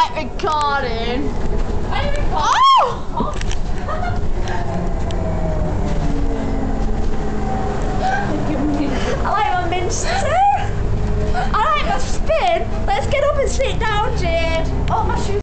ain't recording. I ain't recording. Oh! I like my minster. I like my spin. Let's get up and sit down, Jade. Oh, my shoes.